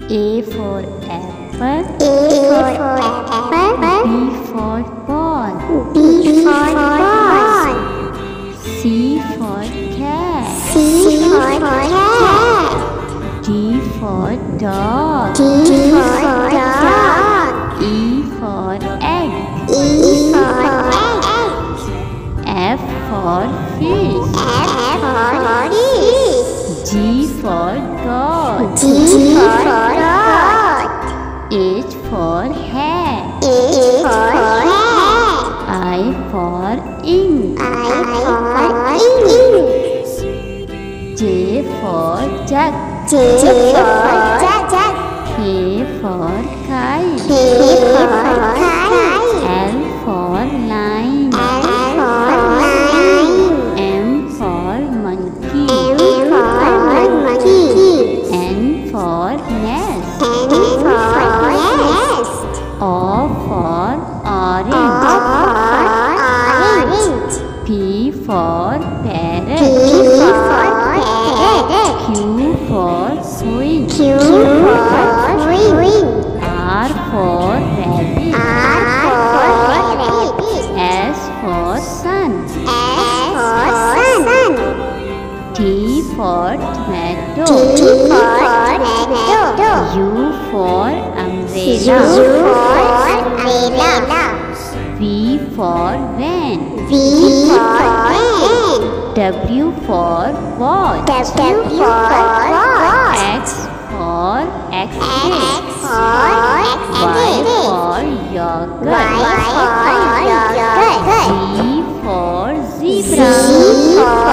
A for apple. A for apple. B for ball. B for ball. C for cat. C for cat. D for dog. D for dog. E for egg. E for egg. F for fish. F for fish. G for goat. G for goat. H for hat. H for hat. I for ink. I for ink. J for jug. J for jug. K for kite. K for kite. L for line. L for line. M for monkey. M for monkey. N for nest. N for nest. O for O orange. for orange. P for parrot. P for parrot. Q for queen. Q for queen. R for rabbit. R for rabbit. S for sun. S for sun. T for tomato. T for tomato. U for umbrella. U for umbrella. V for van. V for van. W for watch. W for watch. X for X-ray. X for Y for yogurt. Y for yogurt. Z for Z zebra. for